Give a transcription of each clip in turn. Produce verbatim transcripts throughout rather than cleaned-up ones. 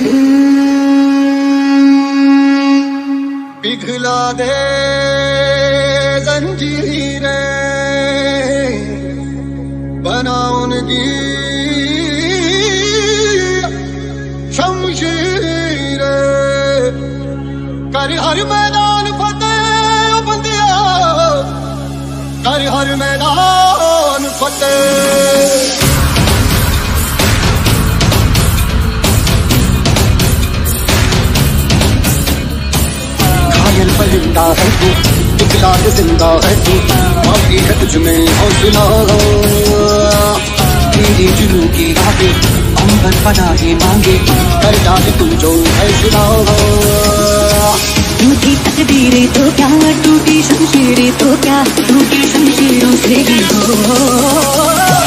पिघला दे जंजीरें, बना उनकी शमशीरें, कर हर मैदान फतेह बंदिया, कर हर मैदान फतेह। परिंदा है तू, दिखला के जिंदा है तू, बाकी है तुझमें हौसला। तेरी जुनू की राहें अंबर पनाहे मांगे, कर डाले तू जो फैसला। टूटी तकदीरें तो क्या, टूटी शमशीरें तो क्या, टूटी शमशीरों से ही हो।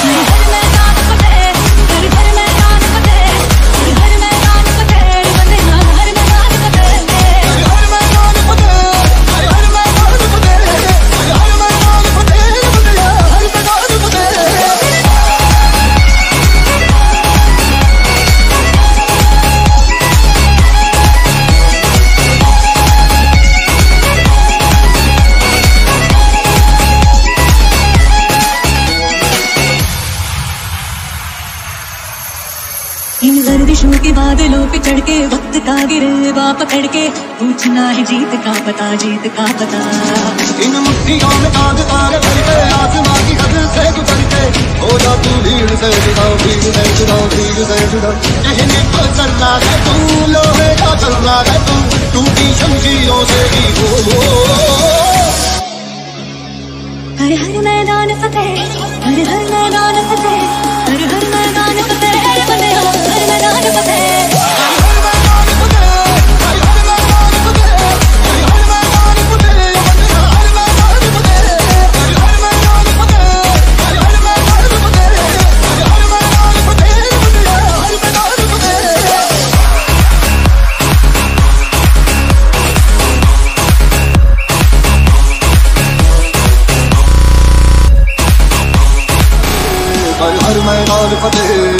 इन गर्दिशों के बादलों पे चढ़ के वक्त का गिरवा पकड़ के पूछना है जीत का पता, जीत का पता। इन मुट्ठियों में चांद तारे भर के आसमां की हद से गुजर के हो जा तू भीड़ से जुदा, भीड़ से जुदा, भीड़ से जुदा। कहने को चलना है तू, लोहे का चलना है तू, टूटी शमशीरों से ही हो। हर हर मैदान फतेह, हर हर मैदान फतेह, हर हर मैदान फतेह, हर मैदान फतेह। हर मैदान फतेह।